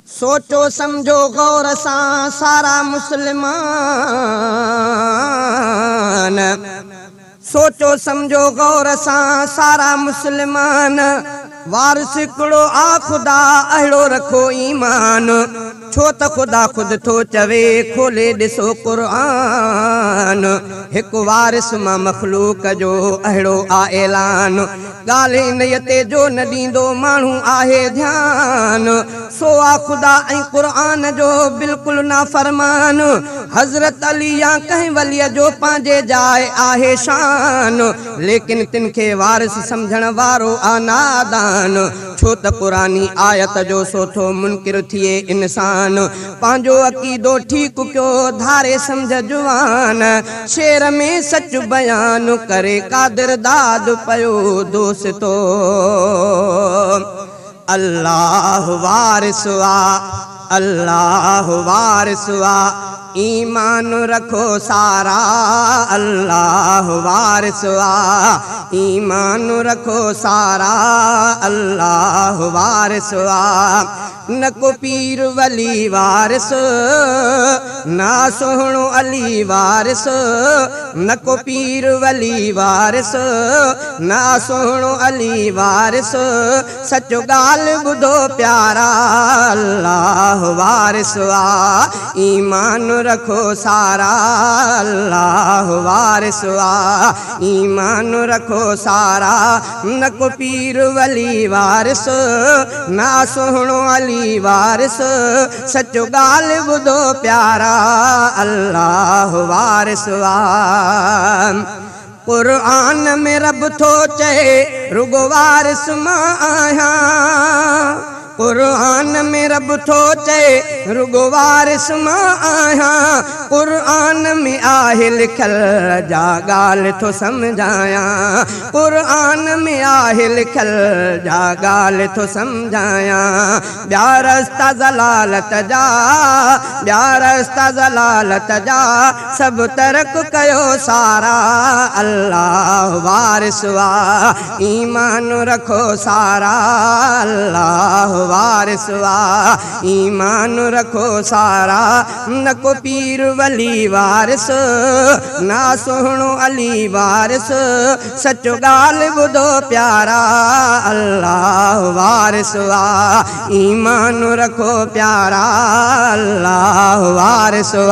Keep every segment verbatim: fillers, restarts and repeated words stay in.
सोचो समझो गौर सां सारा मुस्लमान, सोचो समझो गौर सां सारा मुस्लमान। वारिस हिकिड़ो आ ख़ुदा अहिड़ो रखो ईमान, छो त ख़ुदा ख़ुदि थो चवे खोले ॾिसो क़ुरान। हिकु वारिस मां मख़लूक जो अहिड़ो आ ऐलान, ॻाल्हि इन्हीअ ते जो न ॾींदो माण्हू आहे ध्यान। सो आ ख़ुदा ऐं क़ुरान जो बिल्कुलु ना फरमान। हज़रत अली या कंहिं वलीअ जो पंहिंजे जाइ आहे शान, लेकिन तिन खे वारिस सम्झण वारो आ नादान। छो त क़ुरानी आयत जो सोथो मुनकिर थिए इंसान, पंहिंजो अक़ीदो ठीक कयो धारे सम्झ जुवान। शेर में सच बयान करे कादिर दाद पयो दोस्तो। अल्लाह वारिस आ, अल्लाह वारिस आ, ईमान रखो सारा। अल्लाह वारिस आ, ईमान रखो सारा। अल्लाह वारिस आ, न को पीर वली वारिस, ना सोहणो अली वारिस। न को पीर वली वारिस, ना सोहणो अली वारिस। सचो ॻाल्हि ॿुधो प्यारा, अल्लाह वारिस आ, ईमान रखो सारा। अल्लाह वारिस आ, ईमान रखो सारा। न को पीर वली वारिस, ना सोहणो अली वारिस। सचो ॻाल्हि ॿुधो प्यारा, अल्लाह वारिस आ। क़ुरान में रब थो चए रुगो वारिस मां आहियां, क़ुरान में रब थो चए रुगो वारिस मां आहियां। क़ुरान में आहे लिखल जा ॻाल्हि थो सम्झायां, क़ुरान में आहे लिखल जा ॻाल्हि थो सम्झायां। ॿिया रस्ता ज़लालत जा, ॿिया रस्ता ज़लालत जा, सभु तर्क कयो सारा। अल्लाह वारिस आ, ईमान रखो सारा। अल्लाह वारिस आ, ईमान रखो सारा। न को पीर वली वारिस, ना सोहणो अली वारिस। सचो ॻाल्हि ॿुधो प्यारा, अल्लाह वारिस आ, ईमान रखो प्यारा। अल्लाह वारिस आ,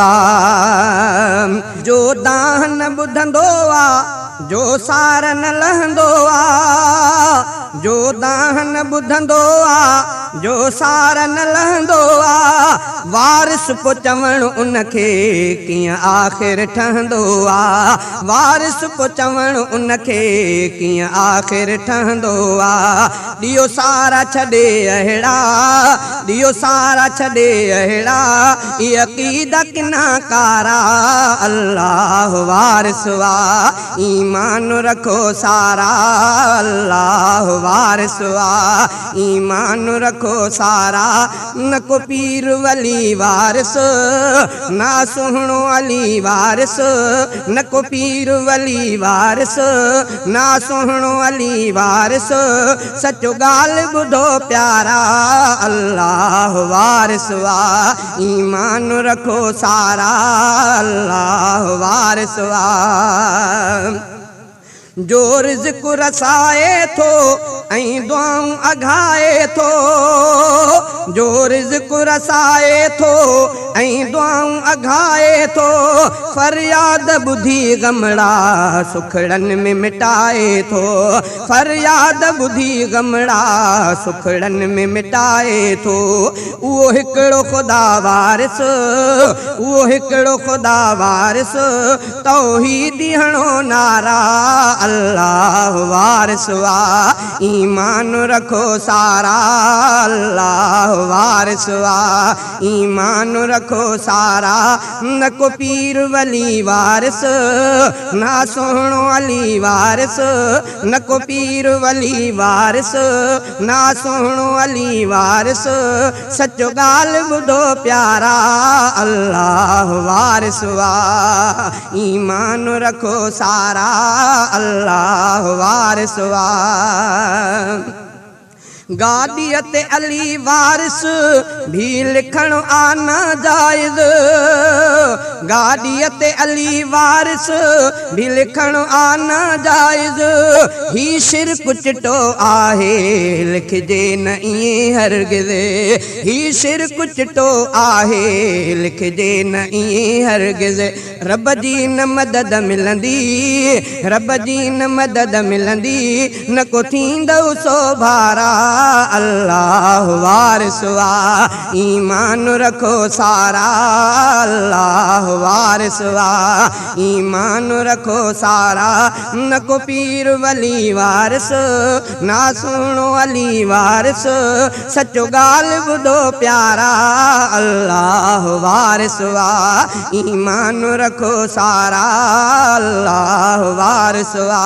जो दाह न ॿुधंदो आ, जो सार न लहंदो आ। जो दाह न ॿुधंदो आ, जो सार न लहंदो आ। वारिस पो चवण उनखे कीअं आख़िर ठहंदो आ, वारिस पो चवण उनखे कीअं आख़िर ठहंदो आ। ॾियो सारा छॾे अहिड़ा, ॾियो सारा छॾे अहिड़ा, इहा अक़ीदा किना कारा। अल्लाह वारिस आ, ईमान रखो सारा। अल्लाह वारिस आ, ईमान रखो सारा। न को पीर वली वारिस, ना सोहणो अली वारिस। न को पीर वली वारिस, ना सोहणो अली वारिस। सचो ॻाल्हि ॿुधो प्यारा, अल्लाह वारिस आ, ईमान रखो सारा। अल्लाह वारिस आ, जो रिज़्क़ रसाए थो ऐं दुआऊं अघाए थो, जो रिज़्क़ रसाए थो ऐं दुआऊं अघाए थो। फरियाद ॿुधी गमड़ा सुखड़नि में मिटाए थो, फरियाद ॿुधी गमड़ा सुखड़नि में मिटाए थो। उहो हिकिड़ो ख़ुदा वारिस, उहो हिकिड़ो ख़ुदा वारिस, तौहीदी हणो नारा। अल्लाह वारिस आ, ईमान रखो सारा। अल्लाह वारिस आ, ईमान रखो सारा। न को पीर वली वारिस, ना सोहणो अली वारिस। न को पीर वली वारिस, ना सोहणो अली वारिस। सचो ॻाल्हि ॿुधो प्यारा, अल्लाह वारिस आ, ईमान रखो सारा। अल्लाह वारिस आ, गाॾीअ ते अली वारिस भी लिखण आना जायज़ गाॾीअ ते अली वारिस भी लिखण आना जायज़ ही शिरक चिटो आहे लिखजे न ईअं हरगिज़ ही शिरक चिटो आहे लिखजे न ईअं हरगिज़ रब जी न मदद मिलंदी रब जी न मदद मिलंदी न को थींदो सो भारा अल्लाह वारिस वा ईमान रखो सारा अल्लाह वारिस वा ईमान रखो सारा न को पीर वली वारिस ना सुनो अली वारिस सचो ॻाल्हि ॿुधो प्यारा अल्लाह वारिस वा ईमान रखो सारा अल्लाह वारिस वा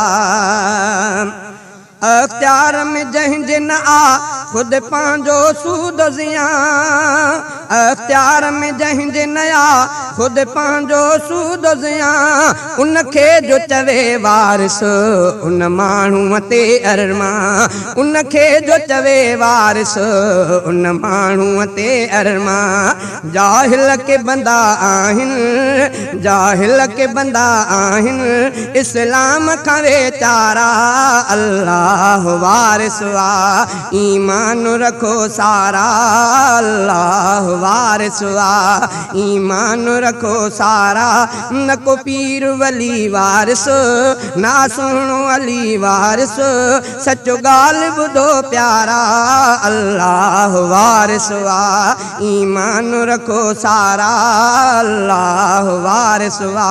अख्तियार में जंहिंजे न आ खुद पंहिंजो सूद ज़िया अख्तियार में जंहिंजे न आ खुद पंहिंजो सूद ज़िया उनखे जो चवे वारिस उन माण्हूअ ते अरमा उनखे जो चवे वारिस उन माण्हूअ ते अरमा जाहिल के बंदा आहिनि जाहिल के बंदा आहिनि इस्लाम खां वेचारा अल्लाह वारिस वा ईमान रखो सारा अल्लाह वारिस वा ईमान रखो सारा न को पीर वली वारिस ना सुनो अली वारिस सचो ॻाल्हि ॿुधो प्यारा अल्लाह वारिस वा ईमान रखो सारा अल्लाह वारिस वा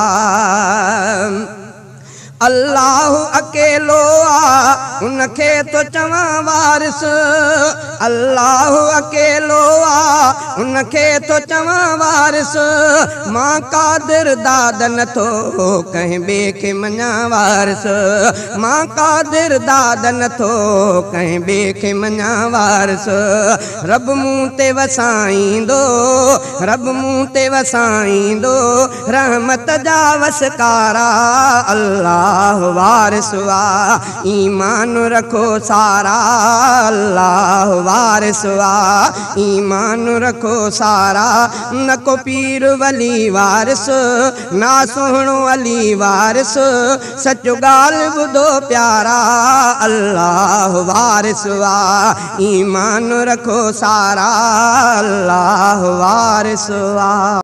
अल्लाह अकेलो आ उनखे तो चवा वारिस अल्लाह अकेलो आ उनखे तो चवा वारिस मां कादिर दाद नथो कंहिं ॿिए खे मञा वारिस मां कादिर दाद नथो कंहिं ॿिए खे मञा वारिस रब मूं ते वसाईंदो रब मूं ते वसाईंदो रहमत जा वसकारा अल्लाह वारिस वा ईमान रखो सारा अल्लाह वारिस वा ईमान रखो सारा न को पीर वली वारिस ना सुहिणो अली वारिस सचो ॻाल्हि ॿुधो प्यारा अल्लाह वारिस वा ईमान रखो सारा अल्लाह वारिस वा।